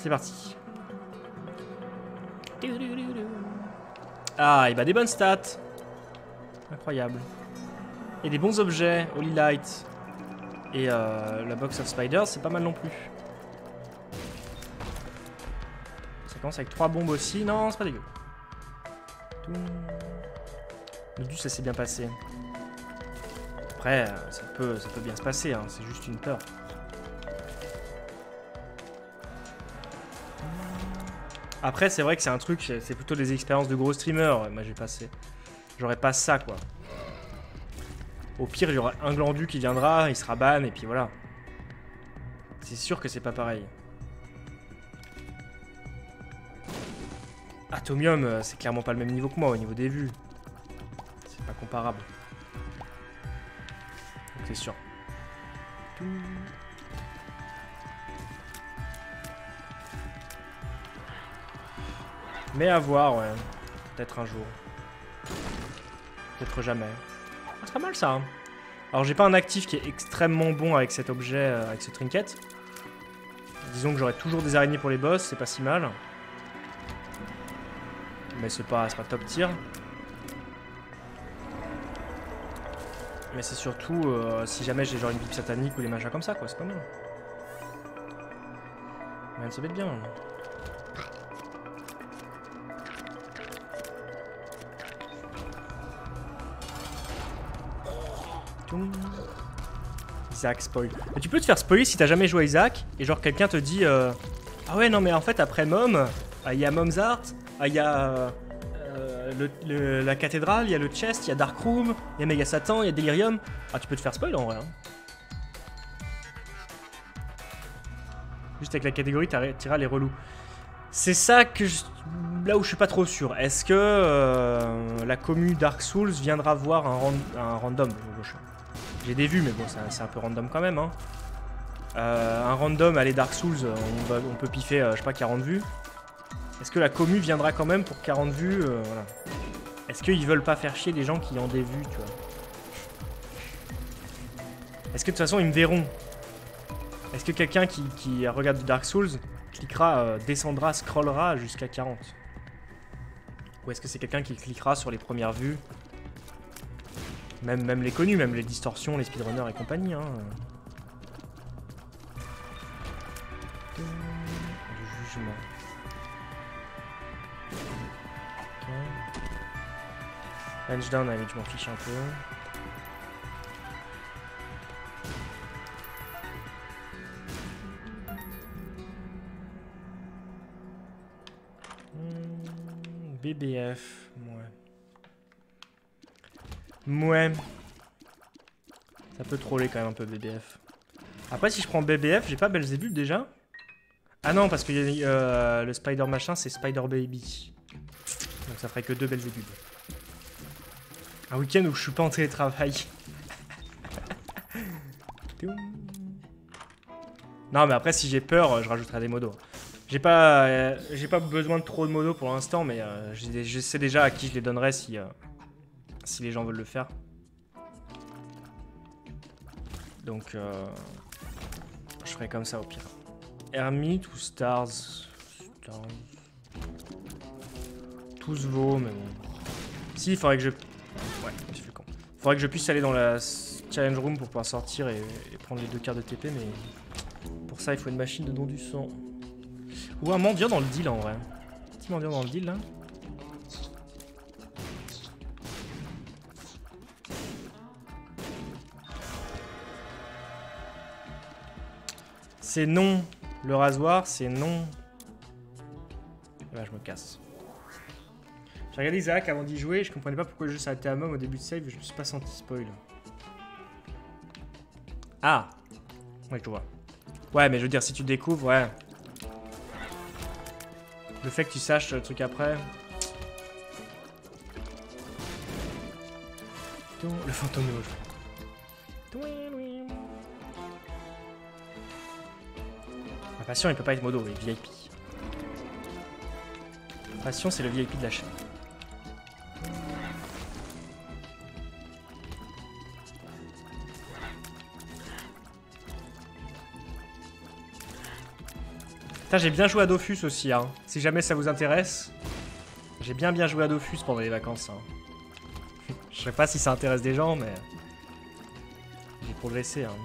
C'est parti. Ah, et bah des bonnes stats. Incroyable. Et des bons objets, Holy Light. Et la Box of Spiders, c'est pas mal non plus. Ça commence avec 3 bombes aussi. Non, c'est pas dégueu. Le dû, ça s'est bien passé. Après, ça peut bien se passer, hein. C'est juste une peur. Après, c'est vrai que c'est un truc, c'est plutôt des expériences de gros streamers. Moi, j'aurais pas ça, quoi. Au pire, il y aura un glandu qui viendra, il sera ban, et puis voilà. C'est sûr que c'est pas pareil. Atomium, c'est clairement pas le même niveau que moi au niveau des vues. C'est pas comparable. Donc c'est sûr. Mais à voir, ouais. Peut-être un jour. Peut-être jamais. Ah, c'est pas mal ça. Hein. Alors j'ai pas un actif qui est extrêmement bon avec cet objet, avec ce trinket. Disons que j'aurai toujours des araignées pour les boss, c'est pas si mal. Mais c'est pas top tier. Mais c'est surtout si jamais j'ai genre une Bible satanique ou des machins comme ça, quoi, c'est pas mal. Mais ça va être bien. Isaac spoil. Mais tu peux te faire spoiler si t'as jamais joué à Isaac et genre quelqu'un te dit ah ouais non mais en fait après Mom, il y a Mom's Art, il y a la cathédrale, il y a le chest, il y a Dark Room, il y a Mega Satan, il y a Delirium. Ah tu peux te faire spoil en vrai. Hein. Juste avec la catégorie t'iras les relous. C'est ça que là où je suis pas trop sûr. Est-ce que la commu Dark Souls viendra voir un random? J'ai des vues mais bon c'est un peu random quand même. Hein. Un random, allez Dark Souls, on peut piffer je sais pas 40 vues. Est-ce que la commu viendra quand même pour 40 vues voilà. Est-ce qu'ils veulent pas faire chier des gens qui ont des vues, tu vois? Est-ce que de toute façon ils me verront? Est-ce que quelqu'un qui regarde Dark Souls cliquera, descendra, scrollera jusqu'à 40? Ou est-ce que c'est quelqu'un qui cliquera sur les premières vues? Même les connus, même les distorsions, les speedrunners et compagnie. Hein. Le jugement. Okay. Range down, allez, je m'en fiche un peu. BBF, ouais. Ça peut troller quand même un peu BBF. Après, si je prends BBF, j'ai pas Belzebub déjà? Ah non, parce que le Spider machin, c'est Spider Baby. Donc ça ferait que 2 Belzebub. Un week-end où je suis pas en télétravail. Non, mais après, si j'ai peur, je rajouterai des modos. J'ai pas besoin de trop de modos pour l'instant, mais je sais déjà à qui je les donnerai si les gens veulent le faire. Donc, je ferai comme ça au pire. Hermite ou Stars? Tous vaut, mais bon. Si, il faudrait que je... Ouais, je suis con. Faudrait que je puisse aller dans la challenge room pour pouvoir sortir et prendre les 2 cartes de TP, mais... Pour ça, il faut une machine de don du sang. Ou un mendiant dans le deal, en vrai. Petit mendiant dans le deal, là. C'est non. Le rasoir, c'est non. Là, je me casse. J'ai regardé Isaac avant d'y jouer, je comprenais pas pourquoi le jeu s'arrêtait à mom au début de save, je me suis pas senti spoil. Ah! Ouais, je vois. Ouais, mais je veux dire, si tu découvres, ouais. Le fait que tu saches le truc après. Le fantôme de La passion, il peut pas être modo, il est VIP. La passion, c'est le VIP de la chaîne. Putain, j'ai bien joué à Dofus aussi, hein. Si jamais ça vous intéresse. J'ai bien joué à Dofus pendant les vacances, hein. Je sais pas si ça intéresse des gens, mais... J'ai progressé, hein.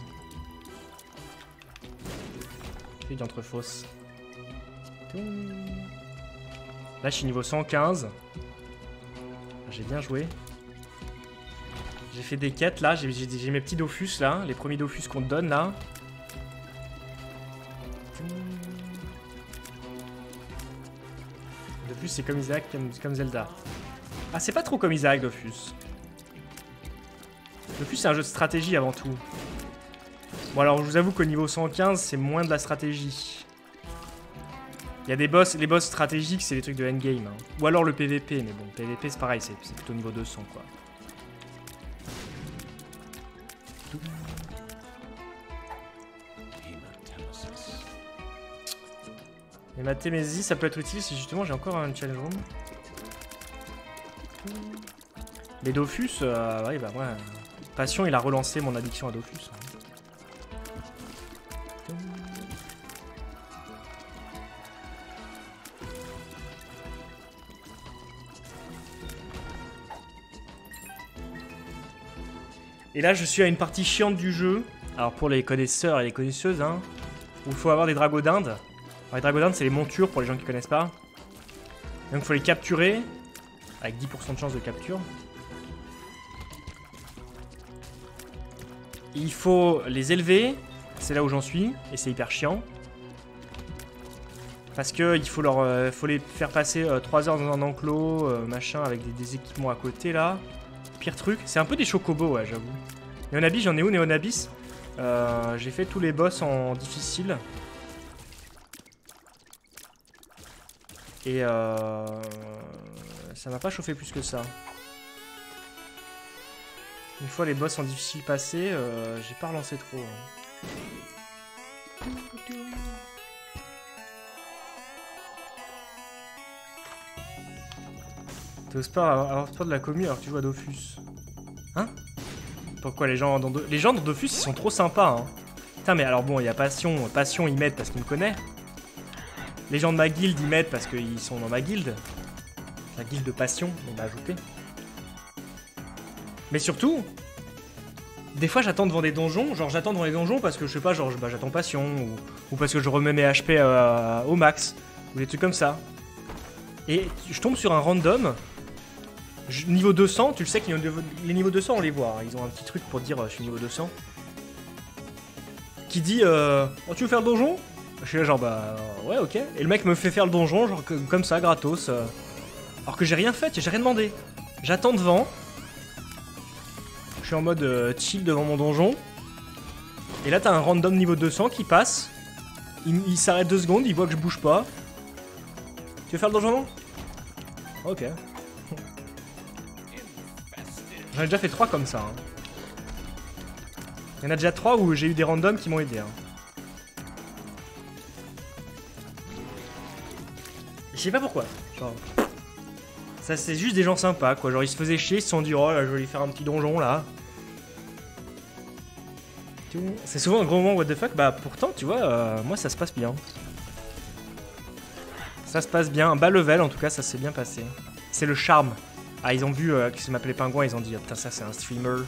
Fille d'entrefosse. Là, je suis niveau 115. J'ai bien joué. J'ai fait des quêtes, là. J'ai mes petits Dofus, là. Les premiers Dofus qu'on te donne, là. Dofus, c'est comme Isaac, comme Zelda. Ah, c'est pas trop comme Isaac, Dofus. Dofus, c'est un jeu de stratégie avant tout. Bon, alors, je vous avoue qu'au niveau 115, c'est moins de la stratégie. Il y a des boss, les boss stratégiques, c'est les trucs de endgame. Hein. Ou alors le PVP, mais bon, PVP, c'est pareil, c'est plutôt niveau 200, quoi. Et ma Témésie, ça peut être utile si justement j'ai encore un challenge room. Les Dofus, ouais, bah moi, Passion, il a relancé mon addiction à Dofus. Et là, je suis à une partie chiante du jeu. Alors pour les connaisseurs et les connaisseuses, hein, où il faut avoir des dragos d'Inde. Alors, les dragos d'Inde, c'est les montures pour les gens qui connaissent pas. Donc il faut les capturer, avec 10% de chance de capture. Il faut les élever, c'est là où j'en suis, et c'est hyper chiant. Parce que il faut les faire passer 3 heures dans un enclos, machin, avec des équipements à côté là. Pire truc, c'est un peu des chocobos, ouais, j'avoue. Néonabis, j'en ai où Néonabis? J'ai fait tous les boss en difficile. Et ça m'a pas chauffé plus que ça. Une fois les boss en difficile passés, j'ai pas relancé trop. Hein. T'oses pas avoir peur de la commu alors que tu joues à Dofus. Hein? Pourquoi les gens dans Dofus ils sont trop sympas, hein. Putain mais alors bon, il y a Passion, Passion ils m'aident parce qu'il me connaît. Les gens de ma guilde ils m'aident parce qu'ils sont dans ma guilde. La guilde de Passion, on m'a ajouté. Mais surtout, des fois j'attends devant des donjons, genre j'attends devant les donjons parce que je sais pas, genre bah, j'attends Passion ou parce que je remets mes HP au max, ou des trucs comme ça. Et je tombe sur un random. Niveau 200, tu le sais que les niveaux 200 on les voit, hein. Ils ont un petit truc pour dire je suis niveau 200. Qui dit oh tu veux faire le donjon? Je suis là genre bah ouais ok. Et le mec me fait faire le donjon genre comme ça gratos. Alors que j'ai rien fait, j'ai rien demandé. J'attends devant. Je suis en mode chill devant mon donjon. Et là t'as un random niveau 200 qui passe. Il s'arrête 2 secondes, il voit que je bouge pas. Tu veux faire le donjon? Ok. J'en ai déjà fait 3 comme ça. Hein. Il y en a déjà 3 où j'ai eu des randoms qui m'ont aidé. Hein. Je sais pas pourquoi. Genre, ça c'est juste des gens sympas quoi. Genre ils se faisaient chier, ils se sont dit oh là je vais lui faire un petit donjon là. C'est souvent un gros moment what the fuck. Bah pourtant tu vois, moi ça se passe bien. Ça se passe bien. Bas level en tout cas ça s'est bien passé. C'est le charme. Ah, ils ont vu que ça m'appelait Pingouin, ils ont dit, oh, putain, ça c'est un streamer.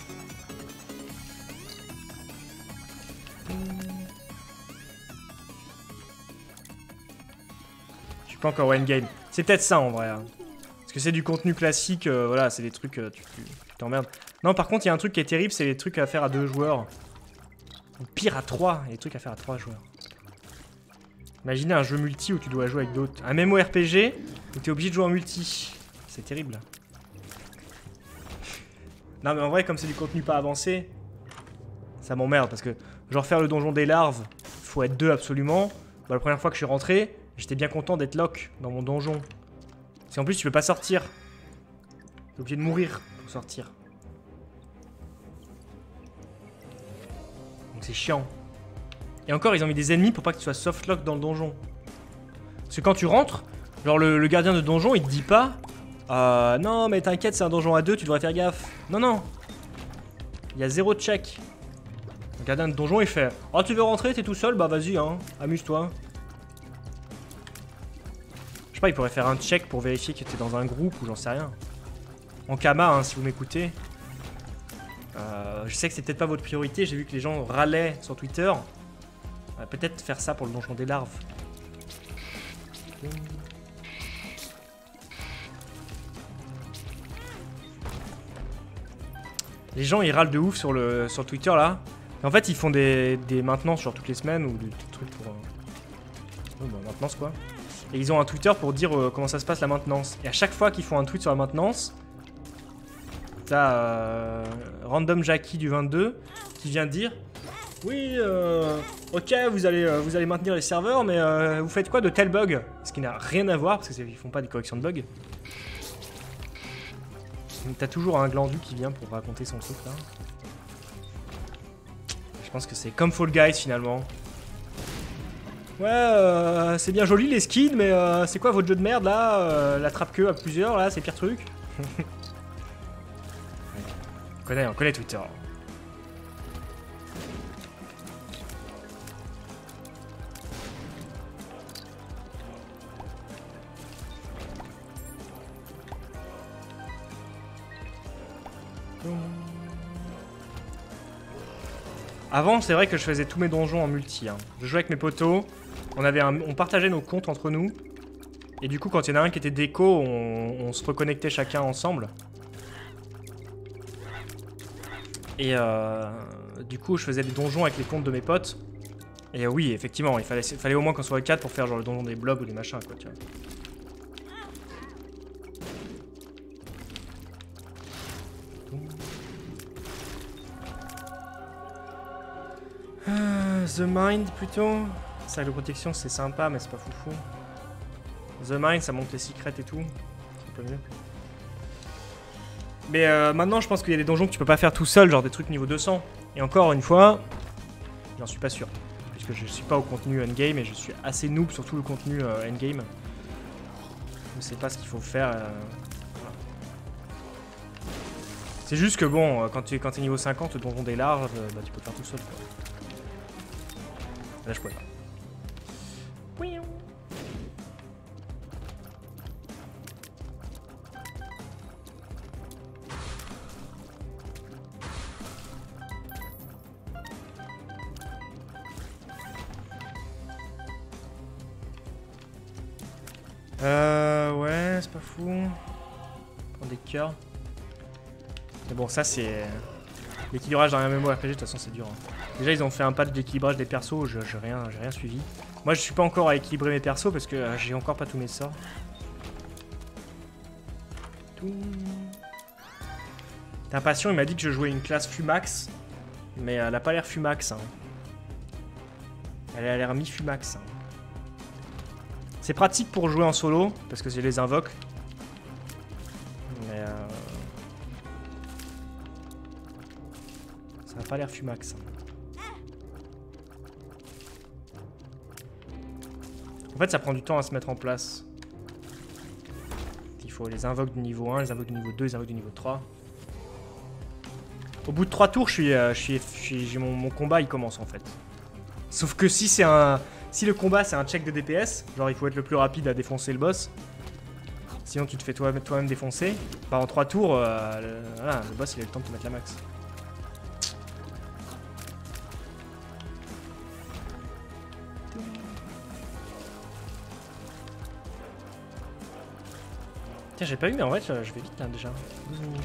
Je suis pas encore one game. C'est peut-être ça en vrai. Hein. Parce que c'est du contenu classique, voilà, c'est des trucs, tu t'emmerdes. Non, par contre, il y a un truc qui est terrible, c'est les trucs à faire à 2 joueurs. Ou pire à 3, il y a des trucs à faire à 3 joueurs. Imaginez un jeu multi où tu dois jouer avec d'autres. Un MMORPG où tu es obligé de jouer en multi. C'est terrible. Non mais en vrai comme c'est du contenu pas avancé, ça m'emmerde parce que genre faire le donjon des larves, faut être 2 absolument. Bah, la première fois que je suis rentré, j'étais bien content d'être lock dans mon donjon. Parce qu'en plus tu peux pas sortir. T'es obligé de mourir pour sortir. Donc c'est chiant. Et encore ils ont mis des ennemis pour pas que tu sois soft lock dans le donjon. Parce que quand tu rentres, genre le gardien de donjon il te dit pas non mais t'inquiète c'est un donjon à 2 tu devrais faire gaffe. Non non. Il y a 0 check. Le gardien de donjon il fait oh tu veux rentrer t'es tout seul bah vas-y hein amuse-toi. sais pas, il pourrait faire un check pour vérifier que t'es dans un groupe ou j'en sais rien. En Kama, hein, si vous m'écoutez. Je sais que c'est peut-être pas votre priorité, j'ai vu que les gens râlaient sur Twitter. Peut-être faire ça pour le donjon des larves. Les gens ils râlent de ouf sur Twitter là. Et en fait ils font des maintenances sur toutes les semaines ou des trucs pour... maintenance quoi. Et ils ont un Twitter pour dire comment ça se passe la maintenance. Et à chaque fois qu'ils font un tweet sur la maintenance, t'as Random Jackie du 22 qui vient dire oui, ok, vous allez maintenir les serveurs, mais vous faites quoi de tel bug? Ce qui n'a rien à voir, parce qu'ils font pas des corrections de bugs. T'as toujours un glandu qui vient pour raconter son truc là. Je pense que c'est comme Fall Guys finalement. Ouais, c'est bien joli les skins, mais c'est quoi votre jeu de merde là? La trappe-queue à plusieurs là, c'est pire truc. On connaît Twitter. Avant, c'est vrai que je faisais tous mes donjons en multi. Hein. Je jouais avec mes potos, on partageait nos comptes entre nous. Et du coup, quand il y en a un qui était déco, on se reconnectait chacun ensemble. Et du coup, je faisais des donjons avec les comptes de mes potes. Et oui, effectivement, il fallait au moins qu'on soit 4 pour faire genre le donjon des blobs ou des machins, quoi, tu vois. The Mind plutôt. Sac de protection c'est sympa mais c'est pas foufou. The Mind ça monte les secrets et tout. C'est un peu mieux. Mais maintenant je pense qu'il y a des donjons que tu peux pas faire tout seul, genre des trucs niveau 200. Et encore une fois, j'en suis pas sûr. Puisque je suis pas au contenu endgame et je suis assez noob sur tout le contenu endgame. Je sais pas ce qu'il faut faire. Voilà. C'est juste que bon, quand tu es niveau 50, le donjon des larves, bah, tu peux le faire tout seul quoi. Là je pouvais pas. Ouais, c'est pas fou. Prendre des cœurs. Mais bon, ça c'est... L'équilibrage dans un MMORPG, de toute façon c'est dur. Hein. Déjà ils ont fait un patch d'équilibrage des persos, j'ai rien suivi. Moi je suis pas encore à équilibrer mes persos parce que j'ai encore pas tous mes sorts. T'as Passion, il m'a dit que je jouais une classe Fumax, mais elle a pas l'air Fumax. Hein. Elle a l'air mi-Fumax. Hein. C'est pratique pour jouer en solo, parce que je les invoque. Mais ça n'a pas l'air Fumax. En fait, ça prend du temps à se mettre en place. Il faut les invoques du niveau 1, les invoques du niveau 2, les invoques du niveau 3. Au bout de 3 tours, mon combat il commence en fait. Sauf que si le combat c'est un check de DPS, genre il faut être le plus rapide à défoncer le boss. Sinon tu te fais toi-même défoncer. Bah en 3 tours, voilà, le boss il a le temps de te mettre la max. Tiens, j'ai pas eu, mais en vrai, je vais vite là déjà. 12 minutes.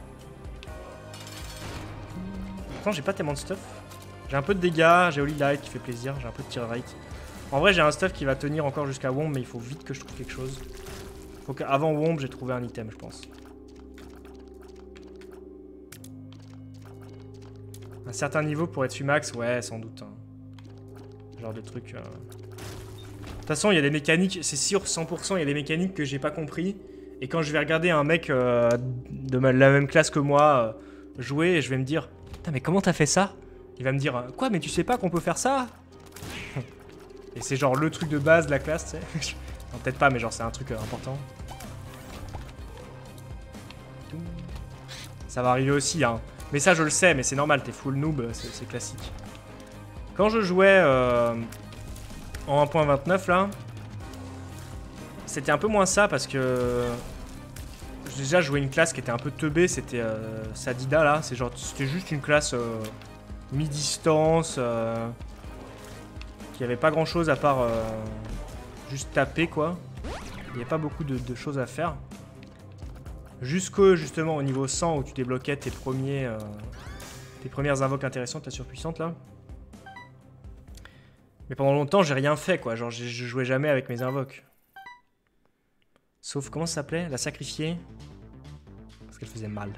Pourtant, j'ai pas tellement de stuff. J'ai un peu de dégâts, j'ai Holy Light qui fait plaisir, j'ai un peu de tir rate. En vrai, j'ai un stuff qui va tenir encore jusqu'à Womb, mais il faut vite que je trouve quelque chose. Faut qu'avant Womb, j'ai trouvé un item, je pense. Un certain niveau pour être Fumax, ouais, sans doute. Hein. Genre de truc. De toute façon, il y a des mécaniques, c'est sûr, 100%, il y a des mécaniques que j'ai pas compris. Et quand je vais regarder un mec de la même classe que moi jouer, je vais me dire putain, mais comment t'as fait ça? Il va me dire quoi, mais tu sais pas qu'on peut faire ça? Et c'est genre le truc de base de la classe, tu sais. Non, peut-être pas, mais genre c'est un truc important. Ça va arriver aussi, hein. Mais ça, je le sais, mais c'est normal, t'es full noob, c'est classique. Quand je jouais en 1.29 là, c'était un peu moins ça parce que j'ai déjà joué une classe qui était un peu teubée, c'était Sadida là, c'était juste une classe mi-distance qui avait pas grand chose à part juste taper quoi. Il n'y avait pas beaucoup de choses à faire. Jusqu'au justement au niveau 100 où tu débloquais tes premières invoques intéressantes, ta surpuissante là. Mais pendant longtemps j'ai rien fait quoi, genre je jouais jamais avec mes invoques. Sauf comment ça s'appelait? La sacrifiée. Parce qu'elle faisait mal.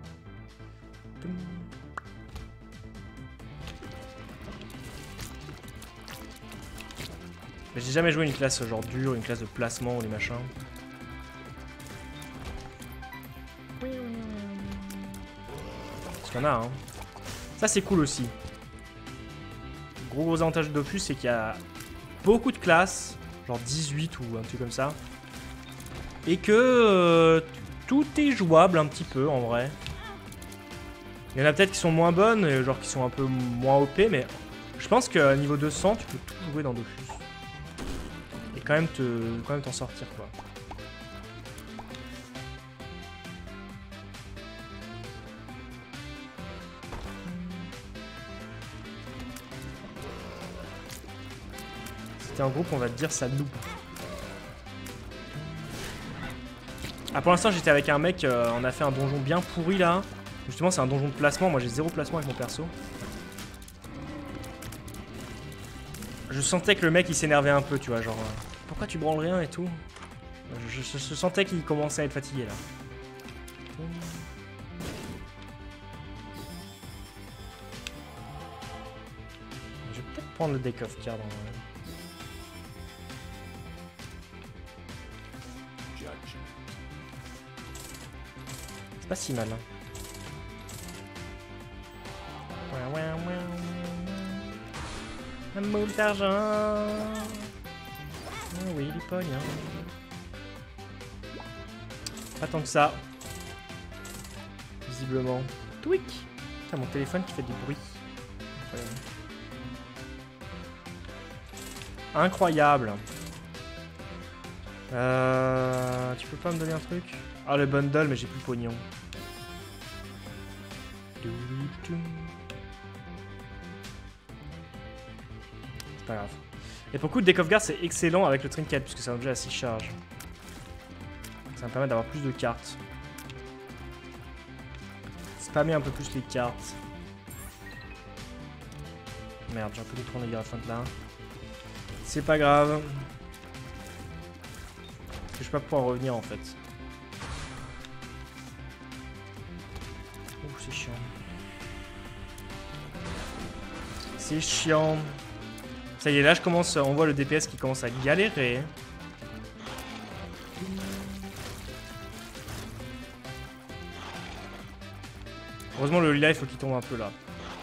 Mais j'ai jamais joué une classe genre dure, une classe de placement ou des machins. Parce qu'il y en a, hein. Ça c'est cool aussi. Gros avantage de Dofus, c'est qu'il y a beaucoup de classes, genre 18 ou un truc comme ça. Et que tout est jouable un petit peu en vrai. Il y en a peut-être qui sont moins bonnes, genre qui sont un peu moins OP, mais je pense qu'à niveau 200, tu peux tout jouer dans Dofus. Et quand même t'en sortir quoi. C'était un groupe, on va te dire, ça noob. Ah, pour l'instant, j'étais avec un mec, on a fait un donjon bien pourri là. Justement, c'est un donjon de placement. Moi, j'ai 0 placement avec mon perso. Je sentais que le mec il s'énervait un peu, tu vois, genre pourquoi tu branles rien et tout. Je sentais qu'il commençait à être fatigué là. Je vais peut-être prendre le deck of card en vrai. C'est pas si mal hein. Un moule d'argent. Ah oui, du pognon. Pas tant que ça. Visiblement. Tweak. Putain, mon téléphone qui fait du bruit. Incroyable. Tu peux pas me donner un truc? Ah, le bundle, mais j'ai plus pognon. Pas grave. Et pour le coup, Deck of Guard, c'est excellent avec le trinket, puisque c'est un objet à 6 charges. Ça me permet d'avoir plus de cartes. Spammer un peu plus les cartes. Merde, j'ai un peu dû prendre les Hierophant là. C'est pas grave. Parce que je vais pas pouvoir revenir en fait. Oh, c'est chiant. C'est chiant. Ça y est, là je commence, on voit le DPS qui commence à galérer. Heureusement le lila il faut qu'il tombe un peu là.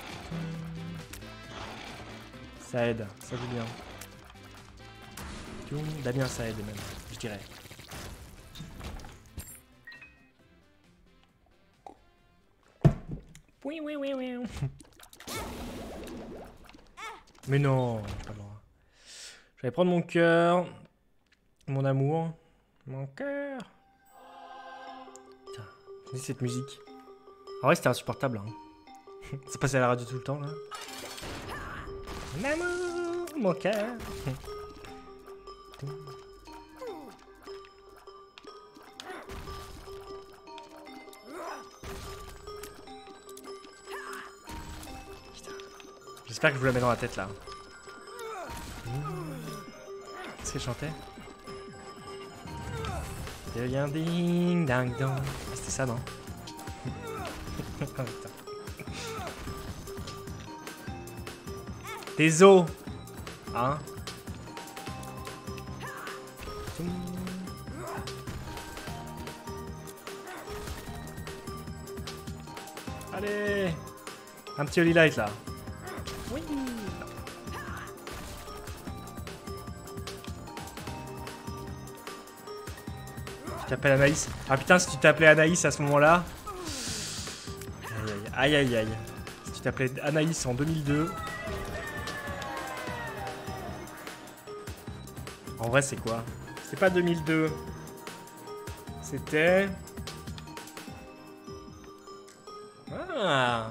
Ça aide, ça joue bien. Damien ça aide même, je dirais. Oui, oui, oui, oui. Mais non, j'ai pas le droit. Je vais prendre mon cœur, mon amour, mon cœur. Putain, j'ai cette musique. En vrai, c'était insupportable. Hein. Ça passait à la radio tout le temps là. Mon amour, mon cœur. J'espère que je vous la mets dans la tête là. Qu'est-ce qu'elle chantait? Devient ding dang dong. Ah, c'était ça non? Oh, putain. Tes os! Hein? Allez! Un petit Holy Light là. Oui. Tu t'appelles Anaïs. Ah putain, si tu t'appelais Anaïs à ce moment-là. Aïe aïe aïe. Si tu t'appelais Anaïs en 2002. En vrai, c'est quoi? C'est pas 2002. C'était... Ah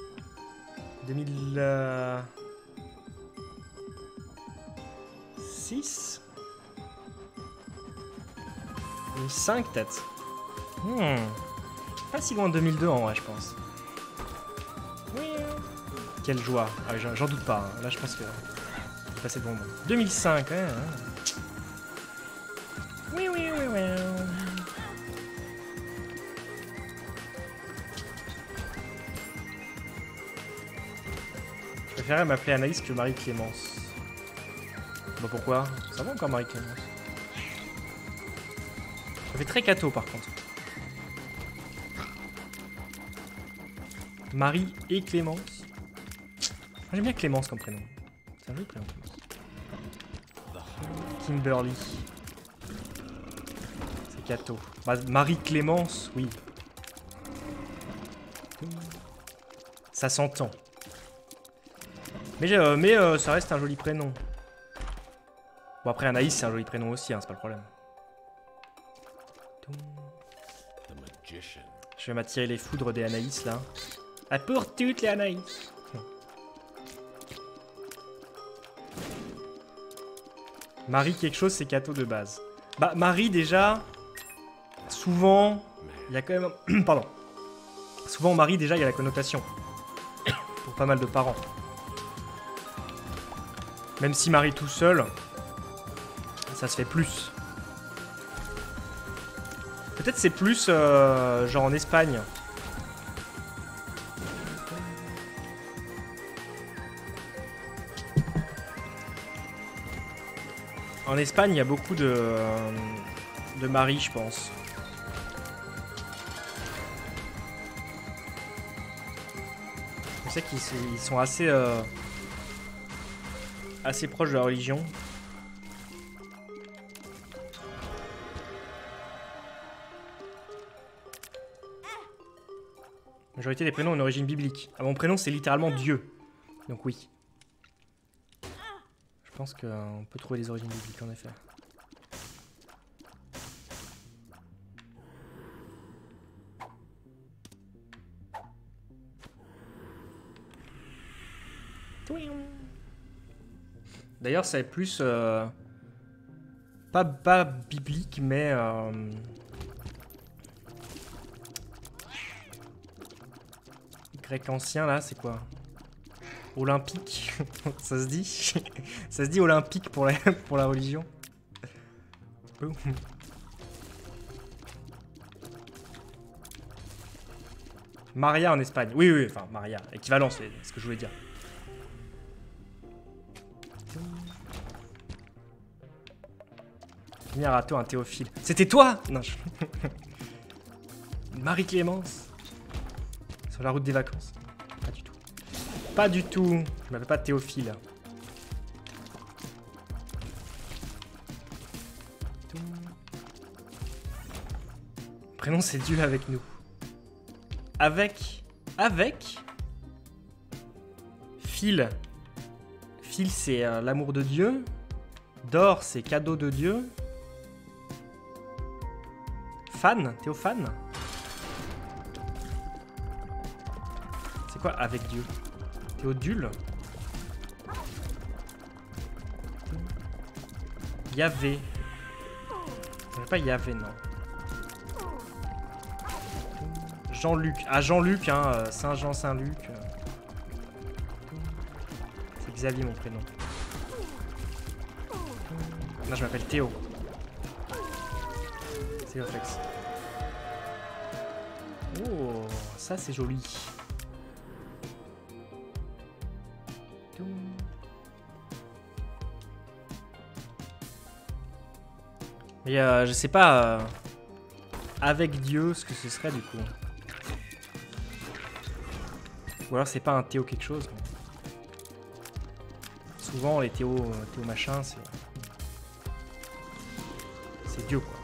2006 2005 peut-être. Pas si loin de 2002 en vrai je pense. Oui. Quelle joie. Ah, j'en doute pas. Hein. Là je pense que c'est passé de bon moment. 2005, ouais. Oui, oui, oui, oui. Je préférerais m'appeler Anaïs que Marie-Clémence. Bah pourquoi? Ça va encore Marie-Clémence. Ça fait très cateau par contre. Marie et Clémence. J'aime bien Clémence comme prénom. C'est un joli prénom. Kimberly. C'est cateau. Bah, Marie-Clémence, oui. Ça s'entend. Mais ça reste un joli prénom. Bon après Anaïs c'est un joli prénom aussi, hein, c'est pas le problème. Je vais m'attirer les foudres des Anaïs là. Ah, pour toutes les Anaïs. Marie quelque chose c'est cateau de base. Bah Marie déjà, souvent, il y a quand même... Pardon. Souvent Marie déjà il y a la connotation. Pour pas mal de parents. Même si Marie tout seul, ça se fait plus. Peut-être c'est plus genre en Espagne. En Espagne, il y a beaucoup de Marie, je pense. Je sais qu'ils sont assez proches de la religion. La majorité des prénoms ont une origine biblique. Ah, mon prénom, c'est littéralement Dieu. Donc oui. Je pense qu'on peut trouver des origines bibliques, en effet. D'ailleurs, ça est plus... pas biblique, mais... grec ancien, là, c'est quoi? Olympique. Ça se dit? Ça se dit olympique pour la religion. Maria en Espagne. Oui, oui, enfin, Maria. Équivalent, c'est ce que je voulais dire. Venir un Théophile. C'était toi? Non, Marie-Clémence. Sur la route des vacances. Pas du tout. Pas du tout. Je m'appelle pas Théophile. Prénom c'est Dieu avec nous. Avec. Phil. Phil c'est l'amour de Dieu. D'or c'est cadeau de Dieu. Fan, Théophane. C'est quoi avec Dieu? Théodule. Yahvé. C'est pas Yahvé, non. Jean-Luc. Ah, Jean-Luc, hein. Saint-Jean, Saint-Luc. C'est Xavier, mon prénom. Non, je m'appelle Théo. C'est Oflex. Oh, ça c'est joli. Mais je sais pas avec Dieu ce que ce serait du coup. Ou alors c'est pas un Théo quelque chose. Mais... souvent les Théo machin c'est Dieu quoi.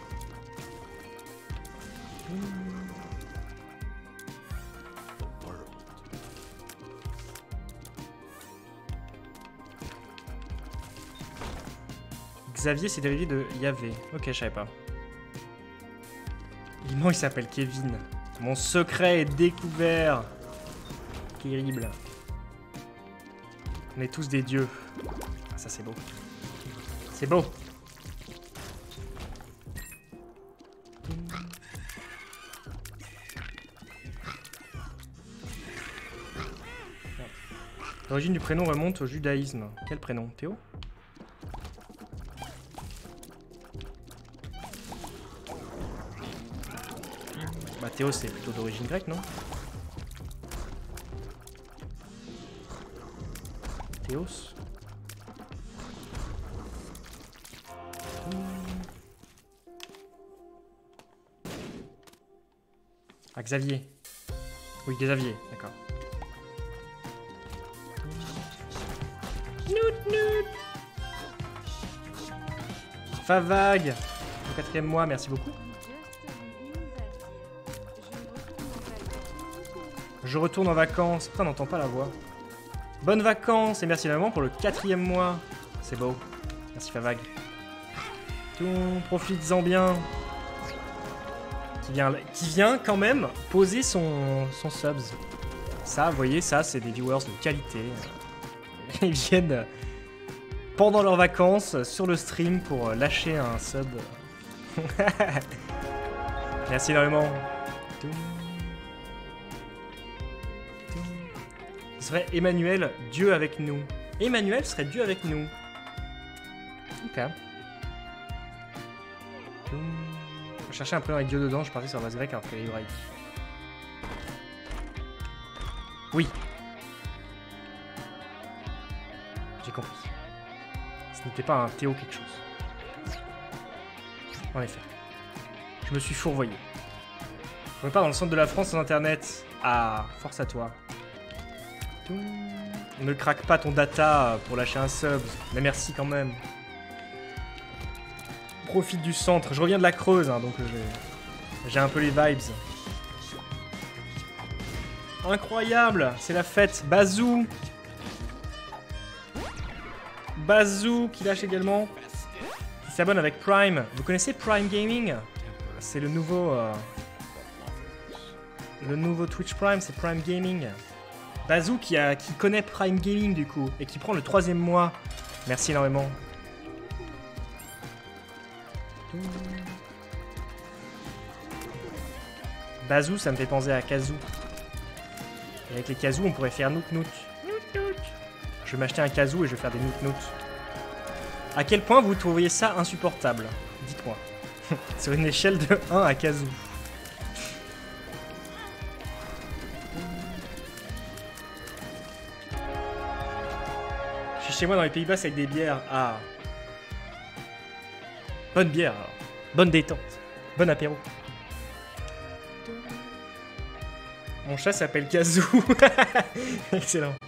Xavier, c'est dérivé de Yahvé. Ok, je savais pas. Dis-moi, il s'appelle Kevin. Mon secret est découvert. Terrible. On est tous des dieux. Ah, ça, c'est beau. C'est beau. L'origine du prénom remonte au judaïsme. Quel prénom? Théo? Bah Théo c'est plutôt d'origine grecque, non? Théos? Ah, Xavier. Oui, Xavier, d'accord. Favag, au 4e mois, merci beaucoup. Je retourne en vacances. Putain, on n'entend pas la voix. Bonnes vacances et merci vraiment pour le 4e mois. C'est beau. Merci Favag. Profites-en bien. Qui vient quand même poser son subs. Ça, vous voyez, ça, c'est des viewers de qualité. Ils viennent pendant leurs vacances sur le stream pour lâcher un sub. Merci énormément. Ce serait Emmanuel, Dieu avec nous. Emmanuel serait Dieu avec nous. Ok. Je cherchais un prénom avec Dieu dedans, je partais sur la base grecque alors qu'elle est hébraïque. Oui. J'ai compris. Ce n'était pas un Théo quelque chose. En effet. Je me suis fourvoyé. Je repars dans le centre de la France sans internet. Ah, force à toi. Ne craque pas ton data pour lâcher un sub. Mais merci quand même. Profite du centre. Je reviens de la Creuse, hein, donc j'ai un peu les vibes. Incroyable, c'est la fête. Bazou. Bazou qui lâche également. Qui s'abonne avec Prime. Vous connaissez Prime Gaming? C'est le nouveau Twitch Prime, c'est Prime Gaming. Bazou qui connaît Prime Gaming du coup et qui prend le 3e mois. Merci énormément. Bazou, ça me fait penser à Kazoo. Et avec les Kazoo, on pourrait faire Nook Nook. Je vais m'acheter un Kazoo et je vais faire des Nook Nook. À quel point vous trouveriez ça insupportable? Dites-moi. Sur une échelle de 1 à Kazoo. Je suis chez moi dans les Pays-Bas avec des bières. Ah. Bonne bière alors. Bonne détente. Bon apéro. Mon chat s'appelle Kazoo. Excellent.